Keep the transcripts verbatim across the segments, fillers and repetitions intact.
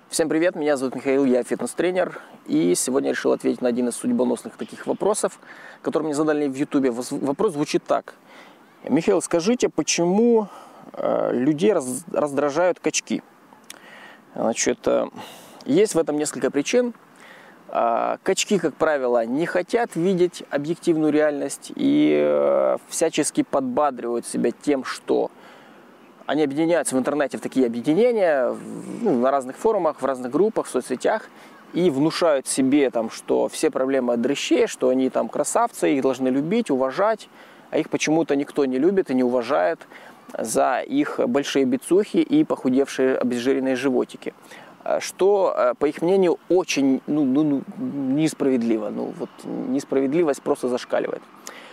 Всем привет, меня зовут Михаил, я фитнес-тренер, и сегодня я решил ответить на один из судьбоносных таких вопросов, который мне задали в ютубе. Вопрос звучит так. Михаил, скажите, почему э, людей раз, раздражают качки? Значит, э, есть в этом несколько причин. Э, качки, как правило, не хотят видеть объективную реальность и э, всячески подбадривают себя тем, что они объединяются в интернете в такие объединения, ну, на разных форумах, в разных группах, в соцсетях, и внушают себе, там, что все проблемы от дрыщей, что они там красавцы, их должны любить, уважать, а их почему-то никто не любит и не уважает за их большие бицухи и похудевшие обезжиренные животики. Что, по их мнению, очень ну, ну, несправедливо. Ну, вот, несправедливость просто зашкаливает.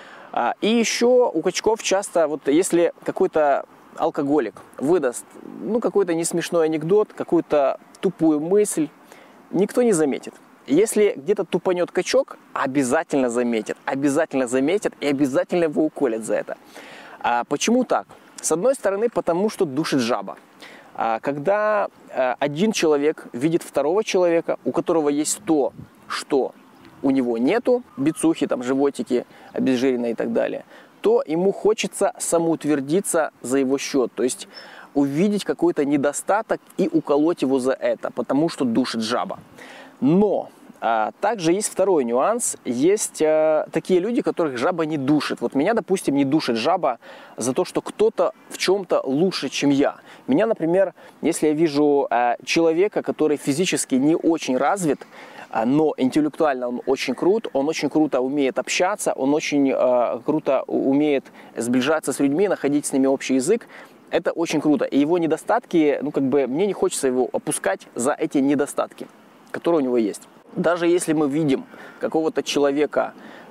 И еще у качков часто, вот если какой-то алкоголик выдаст ну, какой-то несмешной анекдот, какую-то тупую мысль, никто не заметит. Если где-то тупанет качок, обязательно заметит, обязательно заметит и обязательно его уколят за это. А почему так? С одной стороны, потому что душит жаба. А когда один человек видит второго человека, у которого есть то, что у него нету, бицухи, там, животики, обезжиренные и так далее, то ему хочется самоутвердиться за его счет, то есть увидеть какой-то недостаток и уколоть его за это, потому что душит жаба. Но а, также есть второй нюанс, есть а, такие люди, которых жаба не душит. Вот меня, допустим, не душит жаба за то, что кто-то в чем-то лучше, чем я. Меня, например, если я вижу а, человека, который физически не очень развит, но интеллектуально он очень крут, он очень круто умеет общаться, он очень э, круто умеет сближаться с людьми, находить с ними общий язык. Это очень круто. И его недостатки, ну как бы мне не хочется его опускать за эти недостатки, которые у него есть. Даже если мы видим какого-то человека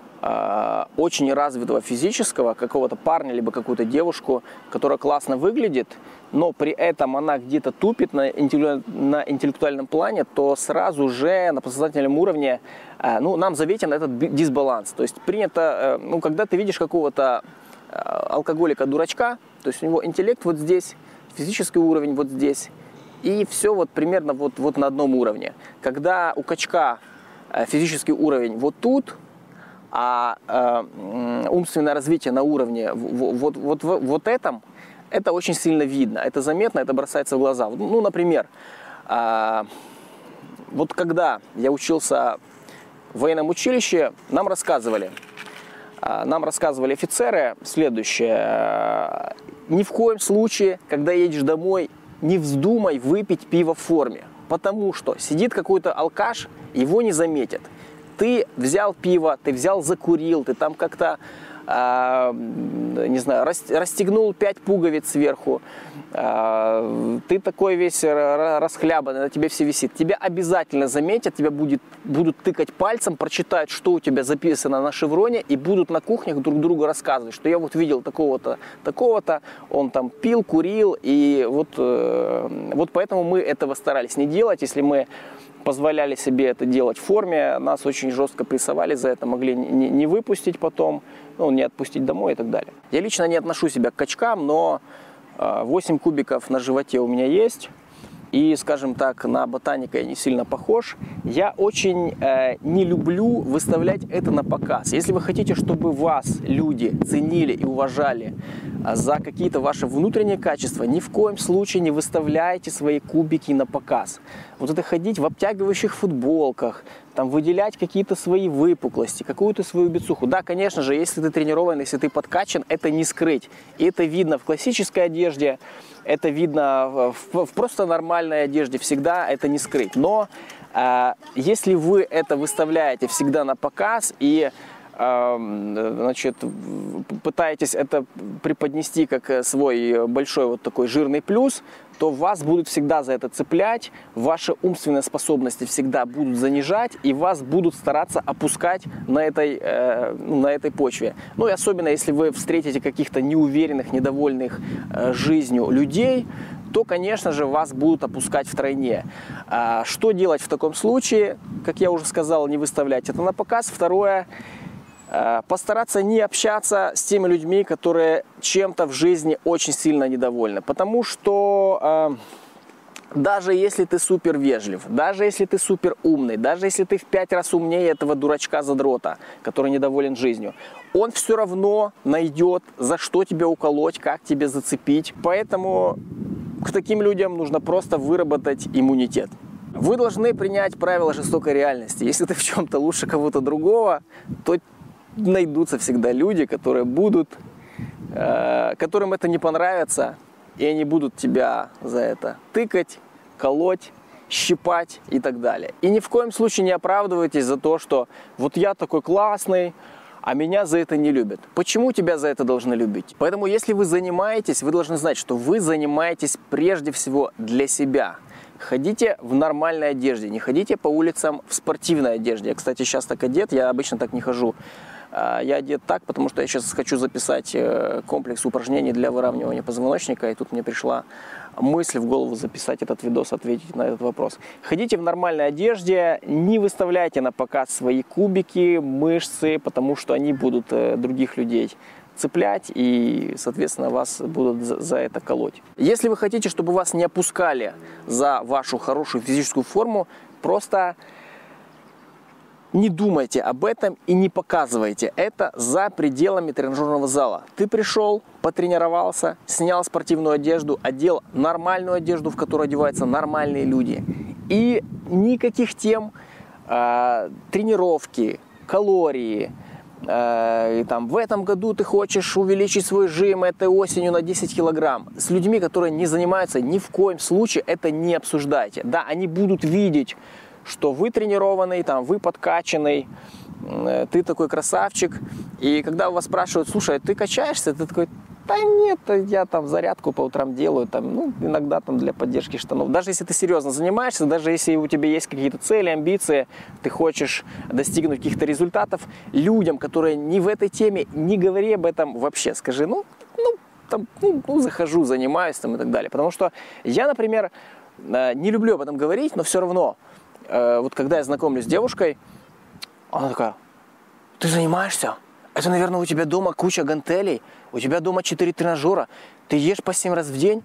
э, очень развитого физического, какого-то парня, либо какую-то девушку, которая классно выглядит, но при этом она где-то тупит на, интеллекту... на интеллектуальном плане, то сразу же на подсознательном уровне э, ну, нам заметен этот дисбаланс. То есть принято, э, ну, когда ты видишь какого-то э, алкоголика-дурачка, то есть у него интеллект вот здесь, физический уровень вот здесь, и все вот примерно вот, вот на одном уровне. Когда у качка э, физический уровень вот тут, а э, умственное развитие на уровне вот, вот, вот, вот, вот этом, это очень сильно видно, это заметно, это бросается в глаза. Ну, например, э, вот когда я учился в военном училище, нам рассказывали, э, нам рассказывали офицеры следующее. Э, ни в коем случае, когда едешь домой, не вздумай выпить пиво в форме, потому что сидит какой-то алкаш, его не заметят. Ты взял пиво, ты взял, закурил, ты там как-то Uh, не знаю, расстегнул пять пуговиц сверху, uh, ты такой весь расхлябанный, на тебе все висит. Тебя обязательно заметят, тебя будет, будут тыкать пальцем, прочитают, что у тебя записано на шевроне, и будут на кухнях друг другу рассказывать, что я вот видел такого-то, такого-то, он там пил, курил, и вот, uh, вот поэтому мы этого старались не делать. Если мы позволяли себе это делать в форме, нас очень жестко прессовали за это, могли не, не выпустить потом, ну, не отпустить домой и так далее. Я лично не отношу себя к качкам, но восемь кубиков на животе у меня есть. И, скажем так, на ботаника я не сильно похож. Я очень э, не люблю выставлять это на показ. Если вы хотите, чтобы вас люди ценили и уважали э, за какие-то ваши внутренние качества, ни в коем случае не выставляйте свои кубики на показ. Вот это ходить в обтягивающих футболках, там, выделять какие-то свои выпуклости, какую-то свою бицуху. Да, конечно же, если ты тренирован, если ты подкачан, это не скрыть. И это видно в классической одежде, это видно в, в просто нормальной одежде, всегда это не скрыть. Но э, если вы это выставляете всегда на показ и э, значит, пытаетесь это преподнести как свой большой вот такой жирный плюс, то вас будут всегда за это цеплять, ваши умственные способности всегда будут занижать, и вас будут стараться опускать на этой, э, на этой почве. Ну и особенно, если вы встретите каких-то неуверенных, недовольных э, жизнью людей, то, конечно же, вас будут опускать втройне. А что делать в таком случае? Как я уже сказал, не выставлять это на показ. Второе, постараться не общаться с теми людьми, которые чем-то в жизни очень сильно недовольны. Потому что Даже если ты супер вежлив, даже если ты супер умный, даже если ты в пять раз умнее этого дурачка-задрота, который недоволен жизнью, он все равно найдет, за что тебя уколоть, как тебя зацепить. Поэтому к таким людям нужно просто выработать иммунитет. Вы должны принять правила жестокой реальности. Если ты в чем-то лучше кого-то другого, то найдутся всегда люди, которые будут, э, которым это не понравится, и они будут тебя за это тыкать, колоть, щипать и так далее. И ни в коем случае не оправдывайтесь за то, что вот я такой классный, а меня за это не любят. Почему тебя за это должны любить? Поэтому, если вы занимаетесь, вы должны знать, что вы занимаетесь прежде всего для себя. Ходите в нормальной одежде, не ходите по улицам в спортивной одежде. Я, кстати, сейчас так одет, я обычно так не хожу. Я одет так, потому что я сейчас хочу записать комплекс упражнений для выравнивания позвоночника, и тут мне пришла мысль в голову записать этот видос, ответить на этот вопрос. Ходите в нормальной одежде, не выставляйте на показ свои кубики, мышцы, потому что они будут других людей цеплять, и, соответственно, вас будут за это колоть. Если вы хотите, чтобы вас не опускали за вашу хорошую физическую форму, просто не думайте об этом и не показывайте это за пределами тренажерного зала. Ты пришел, потренировался, снял спортивную одежду, одел нормальную одежду, в которую одеваются нормальные люди. И никаких тем э, тренировки, калории, э, и там, в этом году ты хочешь увеличить свой жим этой осенью на десять килограмм. С людьми, которые не занимаются, ни в коем случае это не обсуждайте. Да, они будут видеть, что вы тренированный, там, вы подкачанный, ты такой красавчик. И когда у вас спрашивают, слушай, ты качаешься? Ты такой, да нет, я там зарядку по утрам делаю, там, ну, иногда там для поддержки штанов. Даже если ты серьезно занимаешься, даже если у тебя есть какие-то цели, амбиции, ты хочешь достигнуть каких-то результатов, людям, которые не в этой теме, не говори об этом вообще. Скажи, ну, ну, там, ну, ну захожу, занимаюсь там и так далее. Потому что я, например, не люблю об этом говорить, но все равно, вот когда я знакомлюсь с девушкой, она такая, ты занимаешься? Это, наверное, у тебя дома куча гантелей, у тебя дома четыре тренажера, ты ешь по семь раз в день,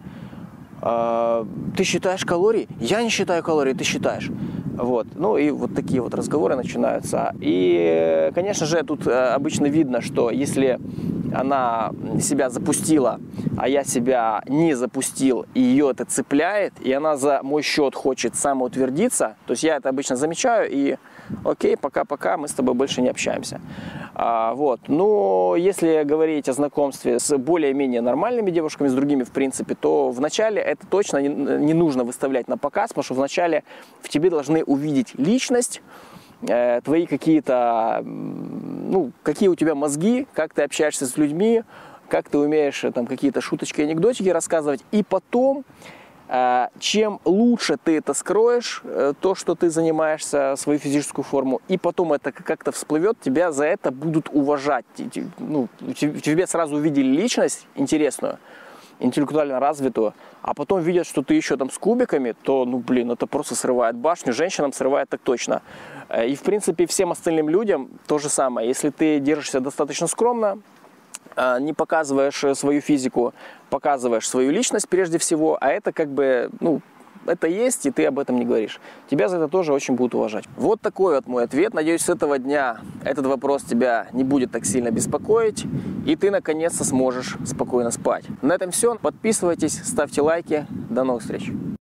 ты считаешь калории? Я не считаю калории, ты считаешь. Вот. Ну и вот такие вот разговоры начинаются. И, конечно же, тут обычно видно, что если она себя запустила, а я себя не запустил, и ее это цепляет, и она за мой счет хочет самоутвердиться, то есть я это обычно замечаю, и окей, пока-пока, мы с тобой больше не общаемся. А, вот. Но если говорить о знакомстве с более-менее нормальными девушками, с другими в принципе, то вначале это точно не, не нужно выставлять на показ, потому что вначале в тебе должны увидеть личность, э, твои какие-то, ну, какие у тебя мозги, как ты общаешься с людьми, как ты умеешь там какие-то шуточки, анекдотики рассказывать, и потом, чем лучше ты это скроешь, то, что ты занимаешься, свою физическую форму, и потом это как-то всплывет, тебя за это будут уважать. Ну, в тебе сразу увидели личность интересную, интеллектуально развитую, а потом видят, что ты еще там с кубиками, то, ну, блин, это просто срывает башню, женщинам срывает так точно. И, в принципе, всем остальным людям то же самое. Если ты держишься достаточно скромно, не показываешь свою физику, показываешь свою личность прежде всего, а это как бы, ну, это есть, и ты об этом не говоришь. Тебя за это тоже очень будут уважать. Вот такой вот мой ответ. Надеюсь, с этого дня этот вопрос тебя не будет так сильно беспокоить, и ты наконец-то сможешь спокойно спать. На этом все. Подписывайтесь, ставьте лайки. До новых встреч.